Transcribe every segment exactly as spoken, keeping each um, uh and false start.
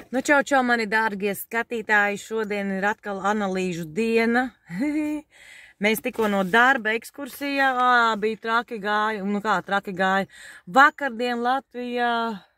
Nu, čau, čau, mani dārgie skatītāji, šodien ir atkal analīžu diena. Mēs tikko no darba ekskursijā, ā, bija traki gāja, nu kā traki gāja. Vakardien Latvijā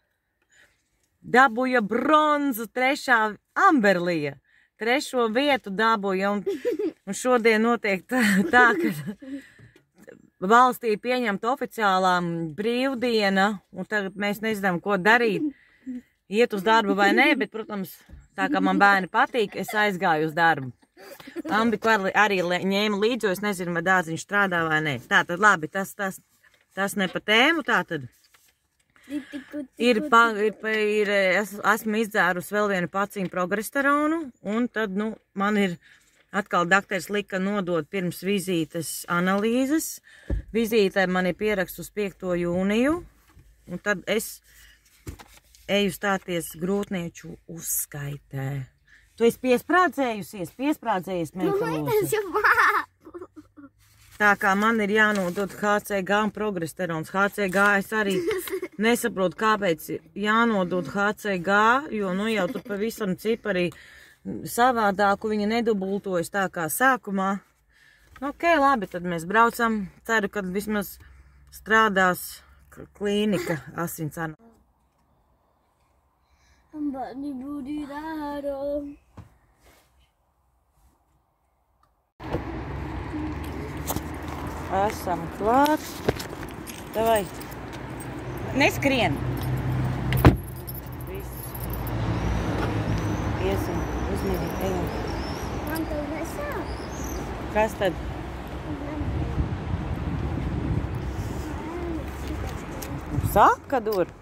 dabūja bronzu trešā Amberlija. Trešo vietu dabūja, un, un šodien notiek tā, tā ka valstī pieņemta oficiālā brīvdiena, un tagad mēs nezinām, ko darīt. Iet uz darbu vai nē, bet, protams, tā kā man bērni patīk, es aizgāju uz darbu. Ambiku arī ņēma līdzi, jo es nezinu, vai dārziņš strādā vai nē. Tātad, labi, tas, tas, tas ne pa tēmu, tātad. Ir, pa, ir, ir, es, esmu izdzērus vēl vienu pacīnu progesteronu, un tad, nu, man ir atkal dakteris lika nodot pirms vizītes analīzes. Vizītē man ir pieraksts uz piekto jūniju, un tad es eju stāties grūtnieču uzskaitē. Tu esi piesprādzējusies, piesprādzējies, meitalosi. Tā kā man ir jānodod H C G un progesterons. H C G es arī nesaprotu, kāpēc jānodod H C G, jo nu jau tur pavisam cipari savādāku viņa nedubultojas tā kā sākumā. Ok, labi, tad mēs braucam. Ceru, ka vismaz strādās klīnika asins analīze. Esam klāt. Davai. Neskrien. Viss. Iesim, uzmīgi, ejam. Man tev nesāp? Kas tad? Sāk, kad ur?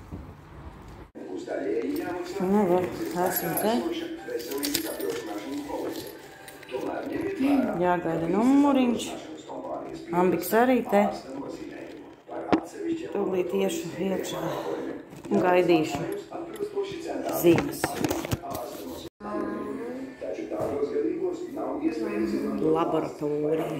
Nu, var, esam te. Jāgaida numuriņš. Ambiks arī te. Tūlīt iešu iekšā un gaidīšu zīmes. Laboratorija.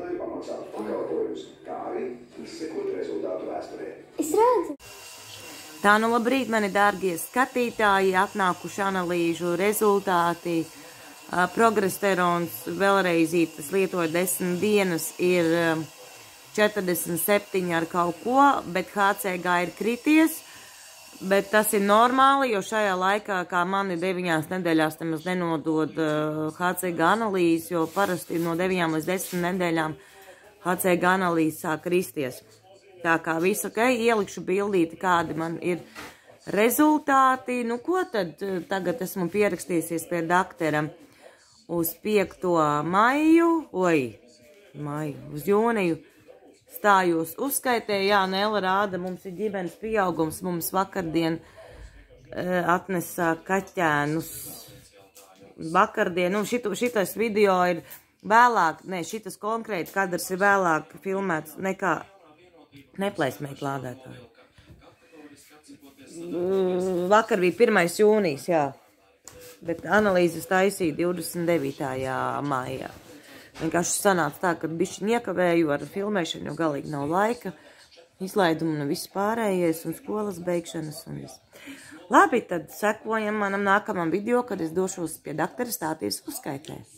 Es redzu. Tā nu labrīt, mani dārgie skatītāji, atnākuši analīžu rezultāti. Progesterons vēlreiz tas lietoja desmit dienas, ir četrdesmit septiņi ar kaut ko, bet H C G ir krities. Bet tas ir normāli, jo šajā laikā, kā mani deviņās nedēļās nemaz nenodod H C G analīzes, jo parasti no deviņām līdz desmit nedēļām H C G analīzes sāk kristies. Tā kā visu, ok, ielikšu bildīti, kādi man ir rezultāti. Nu, ko tad tagad esmu pierakstījusies pie daktera uz piekto maiju, oi, maiju, uz jūniju stājos uzskaitē. Jā, Nela rāda, mums ir ģimenes pieaugums, mums vakardien atnesa kaķēnus. Vakardien, nu, šito, šitas video ir vēlāk, ne, šitas konkrēti kadrs ir vēlāk filmēts nekā neplēsmēt lādētāju. Vakar bija pirmais jūnijas, jā. Bet analīzes taisīja divdesmit devītajā maijā. Vienkārši sanāca tā, ka bišķi iekavēju ar filmēšanu, jo galīgi nav laika. Izlaidumu un viss pārējais un skolas beigšanas un viss. Labi, tad sekojam manam nākamam video, kad es došos pie daktera stāties uzskaitē.